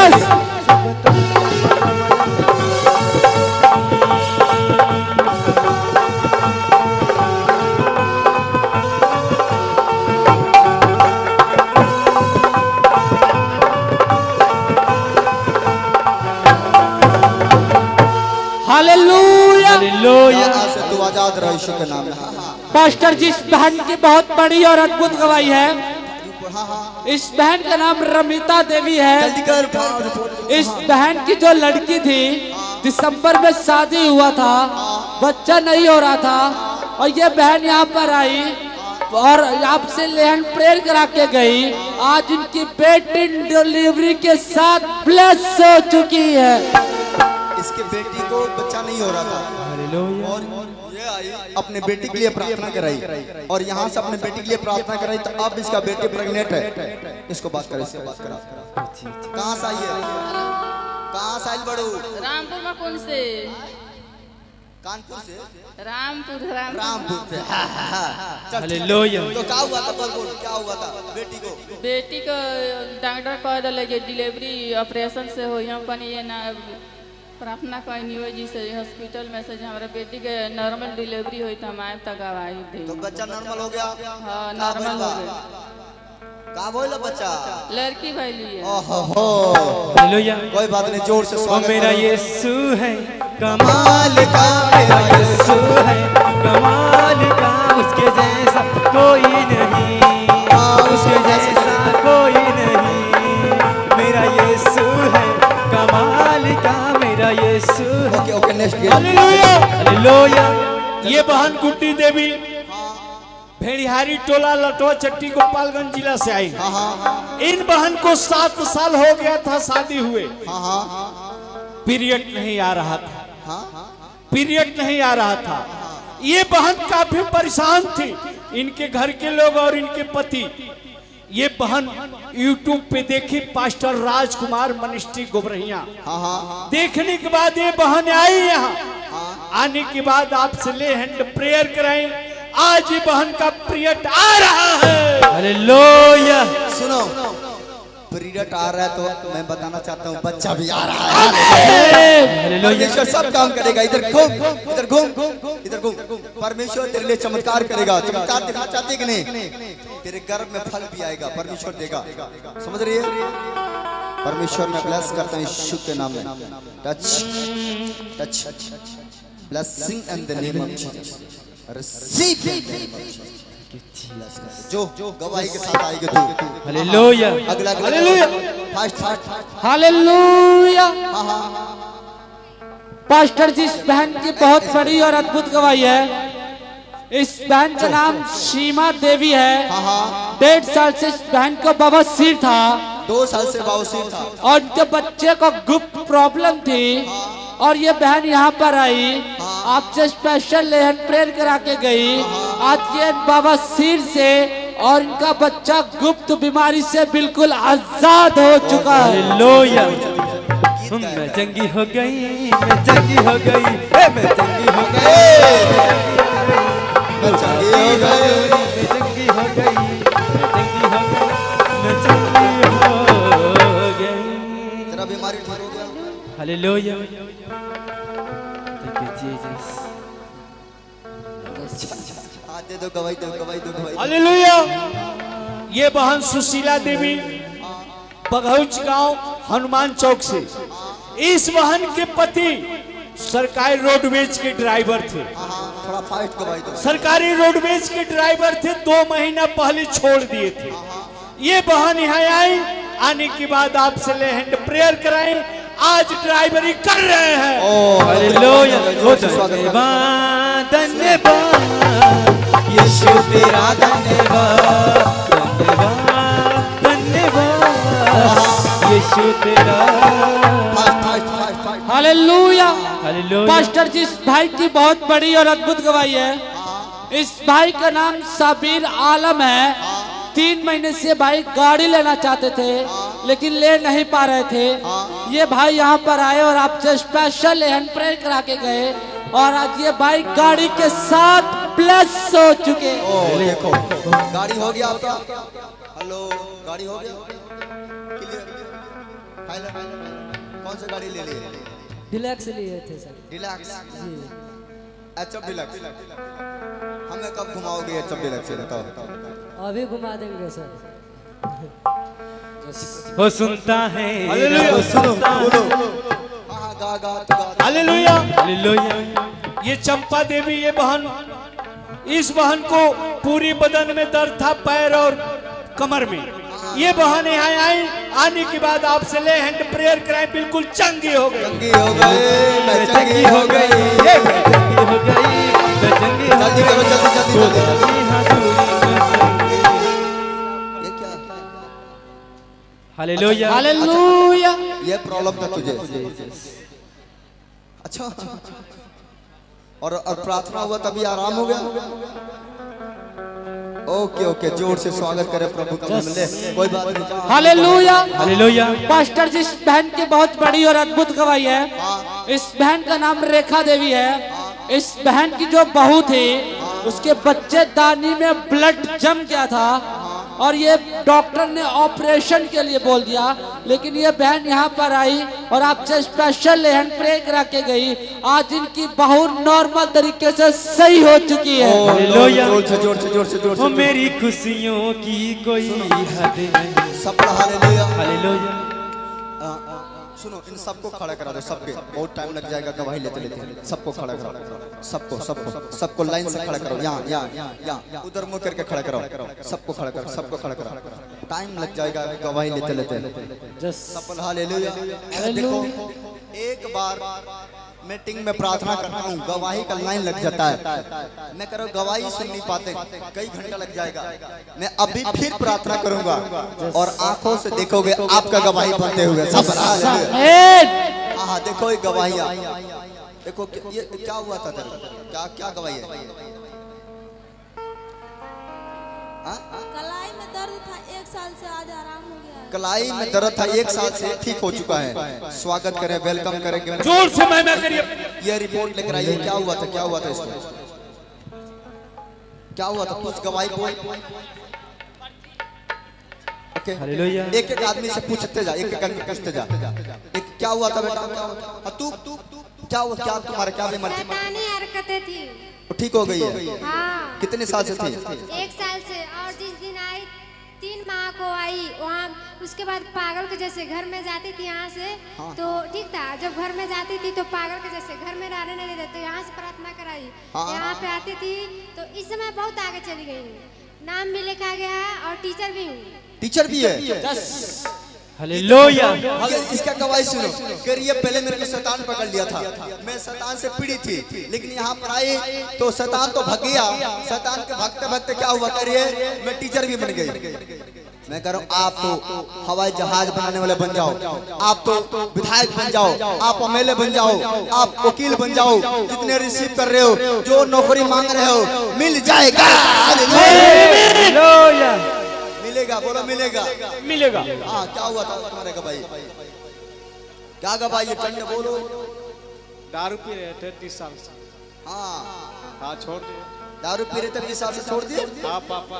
हालेलुया। हालेलुया। तू आजाद रह यीशु के नाम में। पास्टर जी, इस बहन की बहुत बड़ी और अद्भुत गवाही है। इस बहन का नाम रमिता देवी है। जल्दी कर। इस बहन की जो लड़की थी, दिसंबर में शादी हुआ था, बच्चा नहीं हो रहा था, और ये बहन यहाँ पर आई और आपसे लेहन प्रेयर करा के गई। आज इनकी बेटी डिलीवरी के साथ ब्लेस हो चुकी है। इसके बेटी को बच्चा नहीं हो रहा था और ये आई अपने बेटी के लिए प्रार्थना कराई और यहाँ से अपने बेटी के लिए प्रार्थना कराई, तो अब इसका बेटी प्रेग्नेंट है। इसको बात करें, इसको बात करा। कहाँ से आई है? कहाँ से आई बड़ू? रामपुर मकुन से। कानपुर से? रामपुर से। हालेलुया। तो क्या हुआ था? बोल क्या हुआ था बेटी को? बेटी को डॉक्टर कह दिले कि डिलीवरी ऑपरेशन से हो। हम कहीं ये ना प्रार्थना कहनी हो जी से हॉस्पिटल में से हमारे बेटी के नॉर्मल डिलीवरी हुई तो हम आए तक गवाही दी। तो बच्चा नॉर्मल हो गया? हाँ नॉर्मल हो गया। कहाँ बोला बच्चा? लड़की भैली है। हालेलुया। कोई बात नहीं, जोर से वो मेरा यीशु है कमाल का, मेरा यीशु है कमाल का, उसके जैसा कोई नहीं, उसके जैसा कोई नहीं, मेरा ये बहन गुड्डी देवी भेड़िहारी टोला लटवा चट्टी गोपालगंज जिला से आई। इन बहन को 7 साल हो गया था शादी हुए, पीरियड नहीं आ रहा था, पीरियड नहीं आ रहा था। ये बहन काफी परेशान थी, इनके घर के लोग और इनके पति। ये बहन YouTube पे देखी पास्टर राजकुमार मिनिस्ट्री गोबरहिया, देखने के बाद ये बहन आई यहाँ। आने के बाद आपसे ले हैंड प्रेयर कराएं। आज ये बहन का पीरियड आ रहा है। हालेलुया। सुनो, पीरियड आ रहा है तो मैं बताना चाहता हूँ बच्चा भी आ रहा है। परमेश्वर सब काम करेगा। इधर घूम, इधर घूम, इधर घूम। परमेश्वर तेरे लिए चमत्कार करेगा। चमत्कार दिखना चाहते कि नहीं? तेरे गर्भ में फल भी आएगा, परमेश्वर देगा। समझ रही है? परमेश्वर मैं ब्लेस करता हूँ यीशु के नाम में। Touch touch blessing in the name of Jesus. Receive जो गवाही के साथ आएगी तू। हालेलुया। अगला hallelujah. Fast fast. Hallelujah. Pastor ji, इस बहन की बहुत बड़ी और अद्भुत गवाही है। इस बहन का नाम सीमा देवी है। 1.5 साल से इस बहन को बवासीर था। 2 साल से बवासीर था और उनके बच्चे को गुप्त प्रॉब्लम थी। और ये बहन यहाँ पर आई, आपसे स्पेशल लेहन प्रेयर करा के गई। आज ये बवासीर से और इनका बच्चा गुप्त बीमारी से बिल्कुल आजाद हो चुका है। हालेलुया। मैं चंगी हो गई, मैं चंगी हो गई, मैं चंगी हो गई, मैं चंगी हो गई, मैं चंगी हो गई, मैं चंगी हो गई, मैं चंगी हो गई। तेरा बीमारी ठीक हो गया। हालेलुया। Thank you Jesus. दे दो गवाही, दो गवाही, दो गवाही। हालेलुया। ये बहन सुशीला देवी बघौच गांव हनुमान चौक से। इस बहन के पति सरकारी रोडवेज के ड्राइवर थे। थोड़ा फास्ट गवाही दो। सरकारी रोडवेज के ड्राइवर थे, 2 महीना पहले छोड़ दिए थे। ये बहन यहाँ आई, आने के बाद आपसे ले हैंड प्रेयर कराएं। आज ड्राइवरी कर रहे हैं। हालेलुया। धन्यवाद, धन्यवाद यीशु तेरा, धन्यवाद, धन्यवाद, धन्यवाद यीशु तेरा। हालेलुया। हालेलुया। पास्टर जी, इस भाई की बहुत बड़ी और अद्भुत गवाही है। इस भाई का नाम साबिर आलम है। 3 महीने से भाई गाड़ी लेना चाहते थे, लेकिन ले नहीं पा रहे थे। ये भाई यहाँ पर आए और आपसे स्पेशल हैंड प्रेयर करा के गए। और आज ये भाई गाड़ी के साथ प्लस हो चुके। देखो, गाड़ी हो गया आपका। हेलो, गाड़ी हो गया। क्लियर। कौन सा गाड़ी ले लिए? डिलक्स लिए थे सर। डिलक्स। अच्छा डिलक्स। हमें कब घुमाओगे अच्छा डिलक्स? बताओ। अभी घुमा देंगे सर। वो सुनता है। हालेलुया। सुनो बोलो। हाँ गा गा तू गा। हालेलुया। हालेलुया। ये चंपा देवी, ये बहन, इस बहन को पूरी बदन में दर्द था, पैर और कमर में। ये बहन यहाँ आई, आने के बाद आपसे ले हैंड प्रेयर कराएं, बिल्कुल चंगी हो गई। चंगी हो गई, मैं चंगी हो गई, मैं चंगी हो गई, मैं चंगी हो जल्दी करो, जल्दी जल्दी जल्दी। ये क्या? हालेलुया। हालेलुया। ये प्रॉब्लम था तुझे। अच्छा। और प्रार्थना हुआ तभी आराम हो गया। ओके ओके, जोर से स्वागत करें प्रभु का नाम ले। कोई बात नहीं। हालेलुया। हालेलुया। पास्टर जी, इस बहन की बहुत बड़ी और अद्भुत गवाही है। इस बहन का नाम रेखा देवी है। इस बहन की जो बहू थी, उसके बच्चे दानी में ब्लड जम गया था और ये डॉक्टर ने ऑपरेशन के लिए बोल दिया। लेकिन ये बहन यहाँ पर आई और आपसे स्पेशल हैंड प्रे करा के गई। आज इनकी बहू नॉर्मल तरीके से सही हो चुकी है। हालेलुया। जोर से जोर से जोर से जोर से। मेरी खुशियों की कोई हद नहीं। सब हालेलुया। हालेलुया। सुनो, इन सबको खड़ा करा दो। सबके बहुत टाइम लग जाएगा गवाही लेते लेते। सबको खड़ा करो, सबको सबको सबको लाइन से खड़ा करो। यहाँ यहाँ यहाँ उधर मुंह करके खड़ा करो। सबको खड़ा करो, सबको खड़ा करो। टाइम लग जाएगा गवाही लेते लेते। सफल हालेलुया। देखो, एक बार मीटिंग में प्रार्थना करता हूँ, गवाही का लाइन लग जाता है, मैं करो गवाही सुन नहीं पाते, कई घंटा लग जाएगा। मैं अभी फिर प्रार्थना करूंगा और आंखों से देखोगे आपका गवाही बनते हुए सब। हाँ देखो ये गवाहियाँ, देखो ये क्या हुआ था तेरे को, क्या क्या गवाही है? कलाई में दर्द था 1 साल से, आज आराम हो गया है। कलाई में दर्द था 1 साल से, ठीक हो चुका है। स्वागत करें, वेलकम करेंगे, जोर से मैं करिए। ये रिपोर्ट लेकर आइए, क्या हुआ था, क्या हुआ था इसको, क्या हुआ था, कुछ गवाही बोल। ओके, एक एक आदमी से पूछते जा, एक एक आदमी पूछते जा। एक क्या हुआ था बेटा, क्या हुआ तू क्या हुआ, क्या तुम्हारा क्या बीमारी थी? शैतानी हरकतें थी। ठीक हो गई है? हाँ। कितने साल से थी? 1 साल से। और जिस दिन आई 3 माह को आई वहाँ, उसके बाद पागल के जैसे घर में जाती थी यहाँ से। हाँ। तो ठीक था, जब घर में जाती थी तो पागल के जैसे घर में रहने नहीं देते, तो यहाँ से प्रार्थना कराई। हाँ। यहाँ पे आती थी तो इस समय बहुत आगे चली गई हूँ, नाम भी लिखा गया है और टीचर भी हूँ। टीचर भी है? हालेलुया। इसका गवाही सुनो। करिए पहले मेरे को शैतान पकड़ लिया था, मैं शैतान से पीड़ित थी, लेकिन यहाँ पर आई तो शैतान तो भाग गया। शैतान के भागते भागते क्या हुआ, करिए मैं टीचर भी बन गई। मैं कह रहा हूँ आप तो हवाई जहाज बनाने वाले बन जाओ, आप तो विधायक बन जाओ, आप एमएलए बन जाओ, आप वकील बन जाओ, जितने रिसीव कर रहे हो, जो नौकरी मांग रहे हो मिल जाएगा। मिलेगा, बोलो मिलेगा, मिलेगा। हाँ क्या हुआ था तुम्हारे गवाही, क्या गवाही है, बोलो। दारू पी रहे थे 30 साल से। हाँ छोड़ दिए। दारू पी रहे थे 20 साल से, छोड़ दिए? हाँ पापा।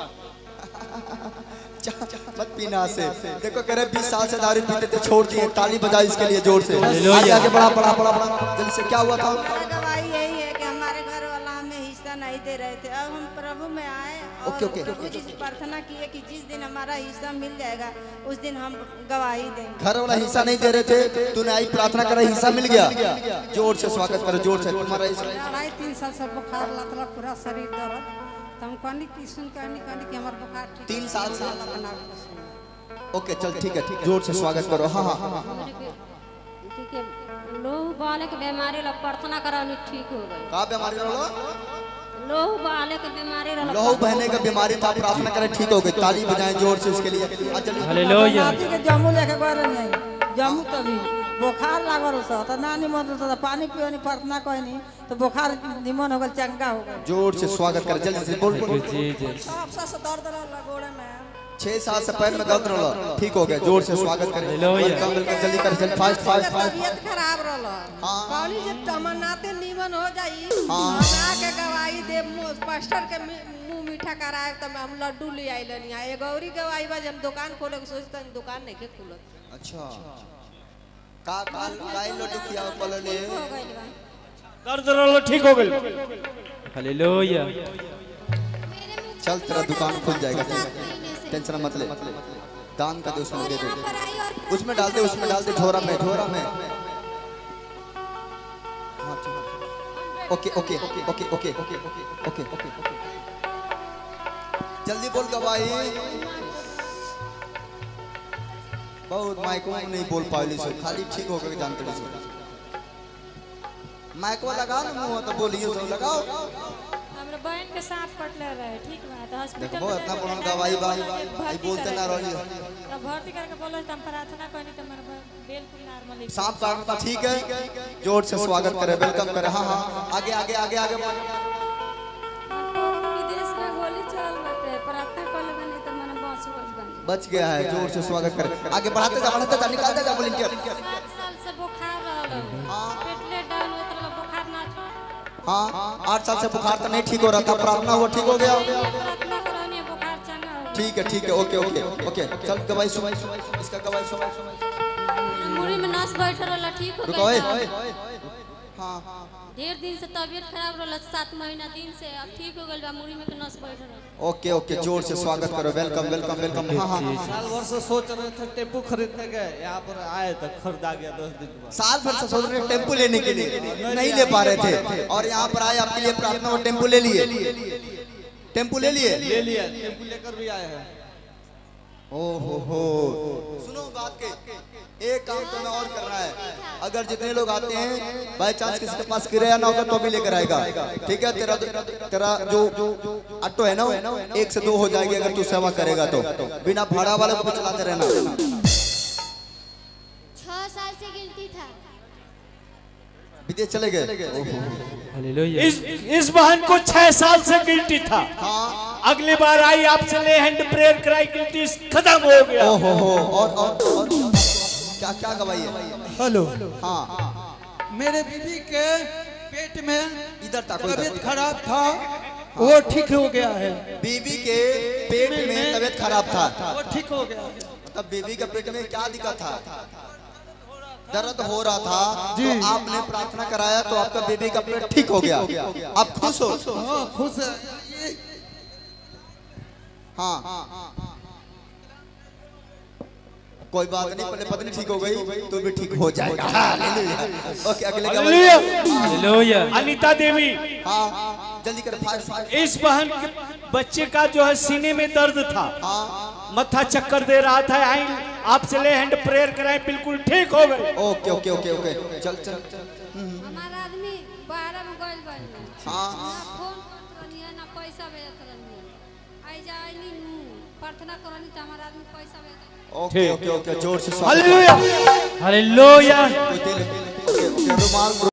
मत पीना से, देखो कह रहे 20 साल से दारू पीते थे, छोड़ दिए। ताली बजाओ इसके लिए जोर से। आगे बढ़ा बढ़ा बढ़ा बढ़ा जल्दी से, क्या हुआ था? गवाही यही है कि हमारे घर वाला हमें हिस्सा नहीं दे रहे थे, अब हम प्रभु में आए और प्रभु जी से प्रार्थना किए कि जिस दिन हमारा हिस्सा मिल जाएगा उस दिन हम गवाही देंगे। घर वाला हिस्सा नहीं दे रहे थे, तूने आई प्रार्थना करा, हिस्सा मिल गया। जोर से स्वागत करो, जोर से। तुम्हारा 3 साल से बुखार लग, पूरा शरीर दर्द, तो हम कहनी कि सुन कहनी कि हमारा बुखार ठीक 3 साल से। ओके चल ठीक है, जोर से स्वागत करो। हाँ हाँ ठीक है, लोहू बहाने की बीमारी ला प्रार्थना करानी ठीक हो गई। का बीमारी रहो? लोहू बहाने की बीमारी ला, लोहू बहने का बीमारी था, प्रार्थना करें ठीक हो गई। ताली बजाएं जोर से इसके लिए। हालेलुया। जम्मू लेके गए नहीं, जम्मू तभी बुखार लागल तो ना निमन तो पानी पियो नहीं, प्रार्थना कोई नहीं तो बुखार निमन हो गल, चंगा हो गल। जोर से स्वागत कर, जल्दी से बोल। जी जी। 6 से दर्द रहला गोड़े में, 6 साल से पैर में दर्द रहला, ठीक हो गया। जोर से स्वागत करें, वेलकम वेलकम, जल्दी कर, जल्दी फास्ट फास्ट फास्ट। तबीयत खराब रहला, हां कहली जे तमन्नाते निमन हो जाई। हां ना के गवाही दे, पास्टर के मुंह मीठा कराए त हम लड्डू ले आइलनी है। गौरी गवाही बा, हम दुकान खोले के सोचते दुकान नहीं के खुलत। अच्छा का काल गाय लड्डू खिया बोलले, दर्द रहलो ठीक हो गई। हालेलुया। चल तेरा दुकान खुल जाएगा, टेंशन मत ले। दान का दे, उसमें दे दे, उसमें डाल दे, उसमें डाल दे, झोरा में, झोरा में। हाँ ठीक, okay okay okay okay okay okay, जल्दी बोल गवाही। बहुत माइको नहीं बोल पाइली सो, खाली ठीक हो गए जानते सो। माइको लगाओ ना मुंह तो बोलिए सो, लगाओ। हमरा बहन के सांप कटले रहे, ठीक बा, तो हॉस्पिटल देखो इतना बड़ा गवाही बा, आई बोलते ना रही। तो भर्ती करके बोलो त हम प्रार्थना करनी त हमर बिल्कुल नॉर्मल। सांप काटता ठीक है, जोर से स्वागत करें, वेलकम करें। हाँ हाँ आगे आगे आगे आगे। विदेश में गोली चल बाटे, प्रार्थना कर ले बने त मन बच गया है। जोर से स्वागत करें, आगे बढ़ाते जा, बढ़ाते जा, निकालते जा वॉलंटियर। 7 साल से बुखार रहल, पेटले डाउन उतरल, बुखार ना छोड़। हाँ 8 साल से बुखार तो नहीं ठीक हो रहा था, प्रार्थना हुआ ठीक हो गया। प्रार्थना करानी, बुखार चंगा हो। ठीक है ठीक है, ओके ओके ओके। चल गवाही सुन, इसका गवाही सुन। मुड़ी में नस बैठ रहल, ठीक हो गया। हाँ ढेर दिन से तबीयत खराब रहल, 7 महीना दिन से, अब ठीक हो गइल बा, मुड़ी में के नस बैठ रहल। ओके ओके, जोर से स्वागत करो, वेलकम वेलकम वेलकम। हाँ हाँ साल भर से सोच रहे थे टेम्पू खरीदने के, यहाँ पर आए तो खरीदा गया 10 दिन बाद। साल भर से सोच रहे टेम्पू लेने के लिए, नहीं ले पा रहे थे, और यहाँ पर आए आपके लिए प्रार्थना और टेम्पू ले लिए। टेम्पू ले लिए, ले लिया, टेम्पू लेकर भी आए हैं। ओहो हो, सुनो बात के, एक काम तो मैं और करना है, अगर जितने लोग आते हैं बाय चांस किसी के पास किराया ना होगा तो भी लेकर आएगा, ठीक है? तेरा जो ऑटो है ना 1 से 2 हो जाएगी अगर तू सेवा करेगा तो, बिना भाड़ा वाले को चलाते रहना। 6 साल से गिल्टी था। विदेश चले गए। इस बहन को 6 साल से गिल्टी था। अगली बार आई आपसे ले हैंड प्रेयर कराई, गिल्टी खत्म हो गया। और क्या क्या गवाही है? हेलो। हाँ, मेरे बीबी के पेट में इधर तबीयत खराब था, वो ठीक हो गया है। बीबी के पेट में तबीयत खराब था, वो ठीक हो गया है। तब बीबी के पेट में क्या दिक्कत था? दर्द हो रहा था तो आपने प्रार्थना कराया तो आपका बीबी का पेट ठीक हो गया। आप खुश हो? हाँ, खुश है। हाँ, कोई बात नहीं, पहले पत्नी ठीक हो गई तो भी ठीक हो जाएगा। ओके, अगले हालेलुया। अनीता देवी, हाँ जल्दी कर, फास्ट। इस बहन के बच्चे का जो है सीने में दर्द था, मत्था चक्कर दे रहा था, आई आपसे ले हैंड प्रेयर कराए, बिल्कुल ठीक हो गए। ओके ओके ओके ओके, चल चल। हमारा आदमी बाहर में गइल बा, हाँ, ना फोन करत रहनी ना पैसा भेजत रहनी, आई जाइनी प्रार्थना करनी तो हमारा आदमी पैसा भेजत। ओके ओके ओके, जोर से हालेलुया हालेलुया। रुमाल